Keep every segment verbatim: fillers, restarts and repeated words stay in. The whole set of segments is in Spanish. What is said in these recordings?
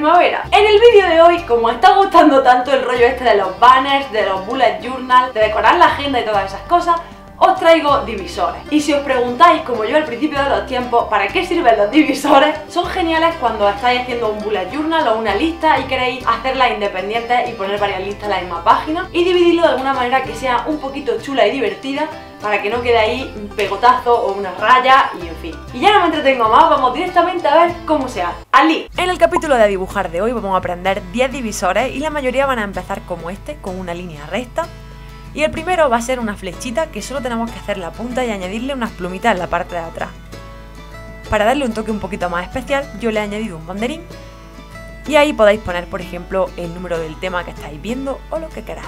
primavera. En el vídeo de hoy, como está gustando tanto el rollo este de los banners, de los bullet journal, de decorar la agenda y todas esas cosas, os traigo divisores. Y si os preguntáis, como yo al principio de los tiempos, ¿para qué sirven los divisores? Son geniales cuando estáis haciendo un bullet journal o una lista y queréis hacerlas independientes y poner varias listas en la misma página y dividirlo de alguna manera que sea un poquito chula y divertida, para que no quede ahí un pegotazo o una raya y en fin. Y ya no me entretengo más, vamos directamente a ver cómo se hace. ¡Ali! En el capítulo de dibujar de hoy vamos a aprender diez divisores y la mayoría van a empezar como este, con una línea recta. Y el primero va a ser una flechita que solo tenemos que hacer la punta y añadirle unas plumitas en la parte de atrás. Para darle un toque un poquito más especial, yo le he añadido un banderín y ahí podéis poner, por ejemplo, el número del tema que estáis viendo o lo que queráis.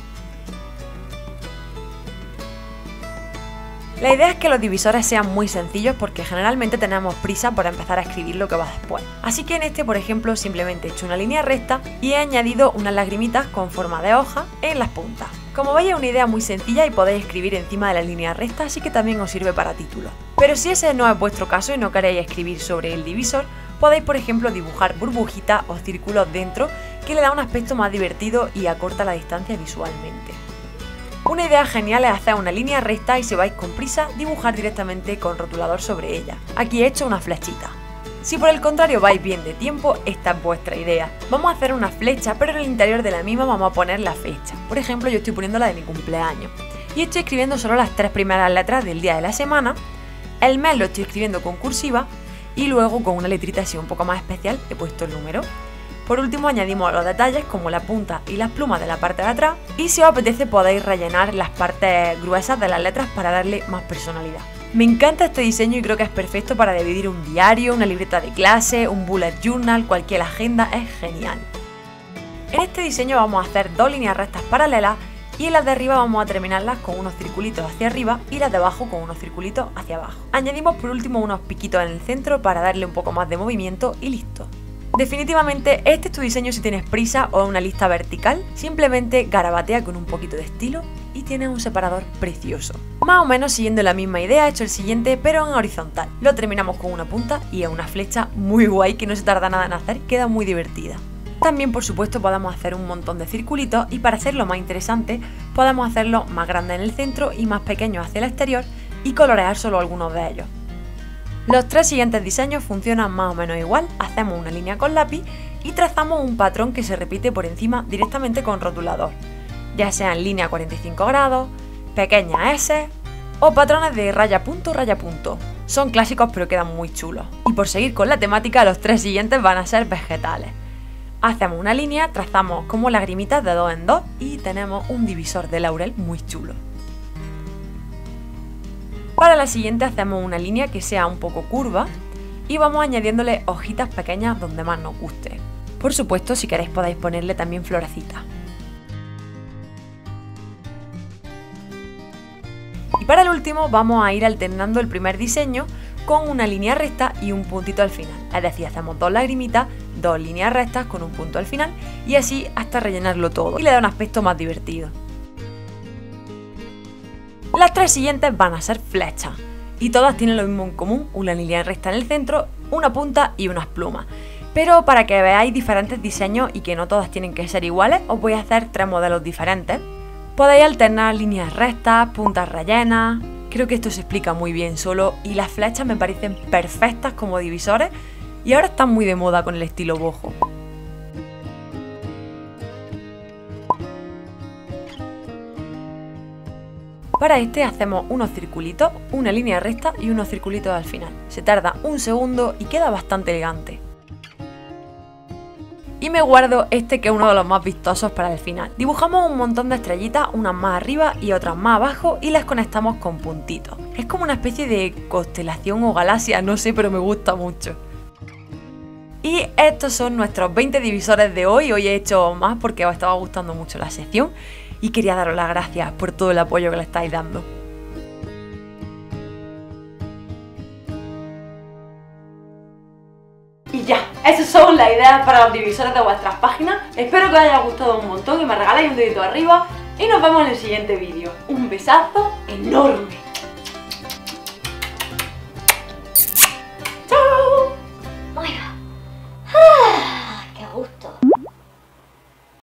La idea es que los divisores sean muy sencillos porque generalmente tenemos prisa por empezar a escribir lo que va después. Así que en este, por ejemplo, simplemente he hecho una línea recta y he añadido unas lagrimitas con forma de hoja en las puntas. Como veis, es una idea muy sencilla y podéis escribir encima de la línea recta, así que también os sirve para títulos. Pero si ese no es vuestro caso y no queréis escribir sobre el divisor, podéis, por ejemplo, dibujar burbujitas o círculos dentro, que le da un aspecto más divertido y acorta la distancia visualmente. Una idea genial es hacer una línea recta y si vais con prisa, dibujar directamente con rotulador sobre ella. Aquí he hecho una flechita. Si por el contrario vais bien de tiempo, esta es vuestra idea. Vamos a hacer una flecha, pero en el interior de la misma vamos a poner la fecha. Por ejemplo, yo estoy poniendo la de mi cumpleaños. Y estoy escribiendo solo las tres primeras letras del día de la semana. El mes lo estoy escribiendo con cursiva y luego con una letrita así un poco más especial he puesto el número. Por último añadimos los detalles como la punta y las plumas de la parte de atrás y si os apetece podéis rellenar las partes gruesas de las letras para darle más personalidad. Me encanta este diseño y creo que es perfecto para dividir un diario, una libreta de clase, un bullet journal, cualquier agenda, es genial. En este diseño vamos a hacer dos líneas rectas paralelas y en las de arriba vamos a terminarlas con unos circulitos hacia arriba y las de abajo con unos circulitos hacia abajo. Añadimos por último unos piquitos en el centro para darle un poco más de movimiento y listo. Definitivamente este es tu diseño si tienes prisa o una lista vertical, simplemente garabatea con un poquito de estilo y tienes un separador precioso. Más o menos siguiendo la misma idea he hecho el siguiente pero en horizontal. Lo terminamos con una punta y es una flecha muy guay que no se tarda nada en hacer, queda muy divertida. También por supuesto podemos hacer un montón de circulitos y para hacerlo más interesante podemos hacerlo más grande en el centro y más pequeño hacia el exterior y colorear solo algunos de ellos. Los tres siguientes diseños funcionan más o menos igual, hacemos una línea con lápiz y trazamos un patrón que se repite por encima directamente con rotulador, ya sea en línea cuarenta y cinco grados, pequeñas S o patrones de raya punto raya punto. Son clásicos pero quedan muy chulos. Y por seguir con la temática, los tres siguientes van a ser vegetales. Hacemos una línea, trazamos como lagrimitas de dos en dos y tenemos un divisor de laurel muy chulo. Para la siguiente hacemos una línea que sea un poco curva y vamos añadiéndole hojitas pequeñas donde más nos guste. Por supuesto, si queréis podéis ponerle también florecitas. Y para el último vamos a ir alternando el primer diseño con una línea recta y un puntito al final. Es decir, hacemos dos lagrimitas, dos líneas rectas con un punto al final y así hasta rellenarlo todo y le da un aspecto más divertido. Las tres siguientes van a ser flechas y todas tienen lo mismo en común, una línea recta en el centro, una punta y unas plumas. Pero para que veáis diferentes diseños y que no todas tienen que ser iguales, os voy a hacer tres modelos diferentes. Podéis alternar líneas rectas, puntas rellenas. Creo que esto se explica muy bien solo y las flechas me parecen perfectas como divisores y ahora están muy de moda con el estilo boho. Para este hacemos unos circulitos, una línea recta y unos circulitos al final. Se tarda un segundo y queda bastante elegante. Y me guardo este que es uno de los más vistosos para el final. Dibujamos un montón de estrellitas, unas más arriba y otras más abajo y las conectamos con puntitos. Es como una especie de constelación o galaxia, no sé, pero me gusta mucho. Y estos son nuestros veinte divisores de hoy. Hoy he hecho más porque os estaba gustando mucho la sección y quería daros las gracias por todo el apoyo que le estáis dando. Y ya, esas son las ideas para los divisores de vuestras páginas. Espero que os haya gustado un montón y me regaláis un dedito arriba y nos vemos en el siguiente vídeo. Un besazo enorme.